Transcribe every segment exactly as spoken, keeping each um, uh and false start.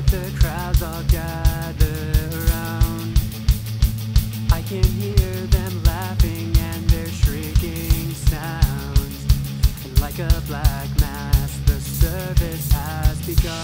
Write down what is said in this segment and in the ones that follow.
out, the crowds all gather around. I can hear them laughing and their shrieking sounds. And like a black mass, the service has begun.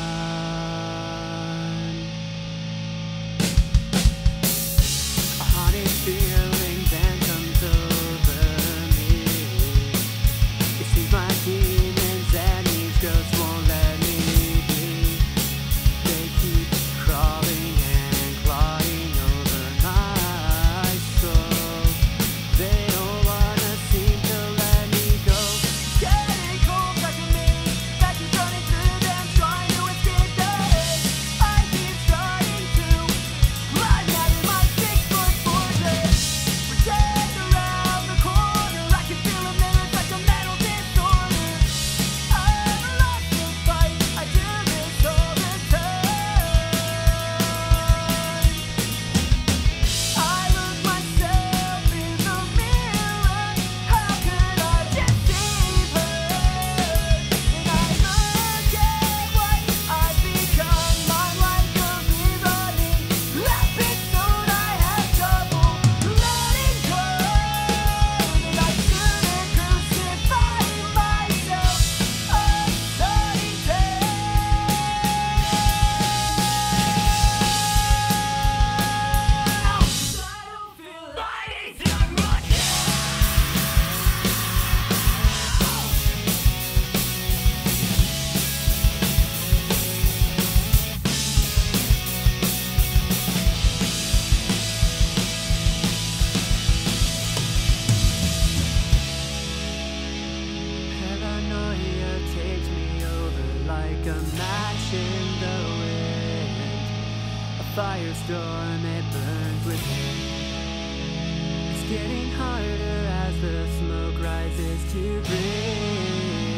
A haunted feeling then comes over me. It seems my demons and these ghosts won't let me be. They keep crawling and clawing over my soul. They don't wanna seem to let me go. It's getting cold back in me, back and running through them, trying to escape the hate. I keep trying to climb out of my six-foot fortress. We're dead around the corner. I can feel a minute like a mental disorder. I'm lost to fight. I do this all the time. I look myself in the mirror. How could I deceive her? And I look at what I've become. I'm like a rerunning episode. I have trouble letting go. And I shouldn't crucify myself upside down. I don't feel like it's right now. Paranoia takes me over like a match in the wind. A firestorm, it burns within. It's getting harder as the smoke rises to breathe.